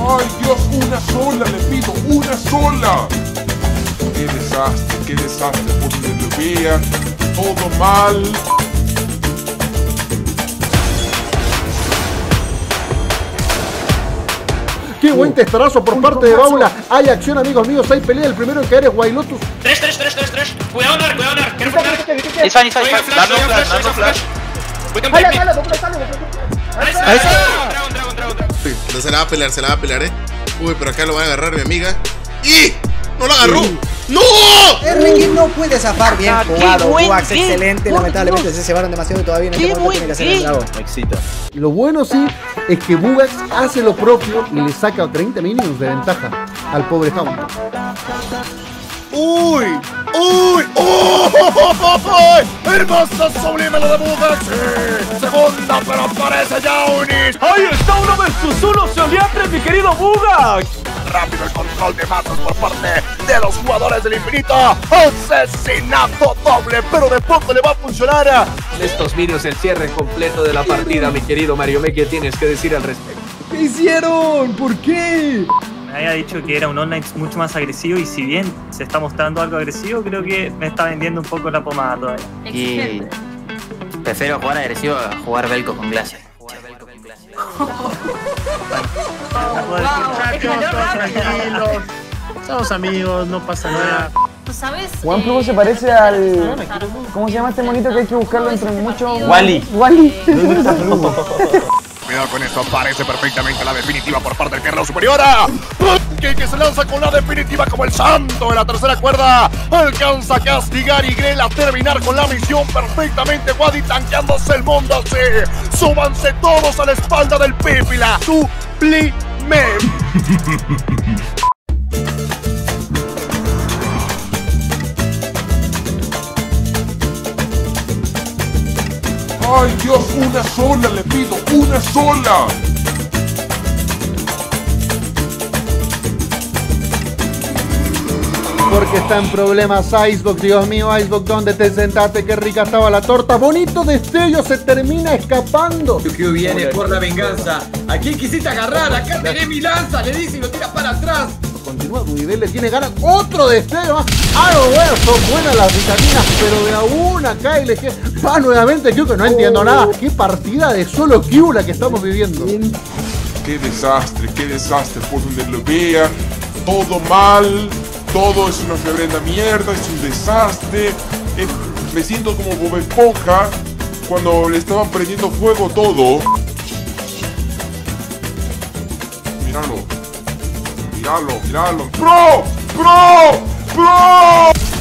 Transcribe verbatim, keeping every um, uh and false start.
¡Ay, Dios! ¡Una sola! Le pido, ¡una sola! ¡Qué desastre! ¡Qué desastre! Por donde lo vea, todo mal. ¡Qué buen testarazo por parte de Baula! Hay acción, amigos míos, hay pelea. El primero en caer es Wailotus. tres, tres, tres, tres, tres. Cuidado, Nar, cuidado, Nar. Quiero flash. It's fine, it's fine, it's fine. Dando flash, dando flash. We can take me. Ahí está. Dragon, dragon, dragon, dragon. No se la va a pelear, se la va a pelear, eh. Uy, pero acá lo va a agarrar mi amiga. ¡Y! ¡No la agarró! ¡No! Erling no puede zafar. Bien jugado, Bugax, excelente. Por Lamentablemente Dios. se cebaron demasiado y todavía en Qué este momento tiene que hacer el buen drago. Éxito. Lo bueno sí es que Bugax hace lo propio y le saca treinta minions de ventaja al pobre Hound. ¡Uy! ¡Uy! ¡Oh! ¡Oh! ¡Hermoso sublime lo de Bugax! ¡Sí! ¡Segunda, pero aparece Yaunis! ¡Ahí está uno versus uno! ¡Se Oliatres, mi querido Bugax! Rápido el control de masas por parte de los jugadores del infinito. Asesinato doble, pero de poco le va a funcionar. Estos minions el cierre completo de la partida, mi querido Mario Me. ¿Qué tienes que decir al respecto? ¿Qué hicieron? ¿Por qué? Me había dicho que era un online mucho más agresivo y si bien se está mostrando algo agresivo, creo que me está vendiendo un poco la pomada todavía. Y prefiero jugar agresivo a jugar Velco con Glacier. Tranquilos. Somos amigos, no pasa nada. ¿Sabes? OnePlus se parece al... ¿Cómo se llama este monito que hay que buscarlo entre muchos? Wally. Wally. Cuidado con esto, parece perfectamente la definitiva por parte del Guerrero Superior. Que, que se lanza con la definitiva como el santo de la tercera cuerda. Alcanza a castigar y Grell a terminar con la misión perfectamente. Wadi tanqueándose el mundo así. Súbanse todos a la espalda del Pípila. Sublime. ¡Ay, Dios! ¡Una sola! Le pido, ¡una sola! Porque está en problemas Icebox, Dios mío, Icebox, ¿dónde te sentaste? Qué rica estaba la torta. Bonito destello, se termina escapando. Q viene por la venganza. ¿A quién quisiste agarrar? Acá tenés mi lanza, le dice y lo tira para atrás. Continúa, Duidel le tiene ganas. Otro destello más. Ah, no, bueno, son buenas las vitaminas, pero de a una acá y le queda. Va nuevamente Q, que no entiendo nada. Qué partida de solo Q la que estamos viviendo. ¡Qué desastre! ¡Qué desastre! Por donde lo vea, todo mal. Todo es una reverenda mierda, es un desastre. Es, me siento como Bob Esponja cuando le estaban prendiendo fuego todo. Míralo. Míralo, míralo. ¡Bro! ¡Bro! ¡Bro!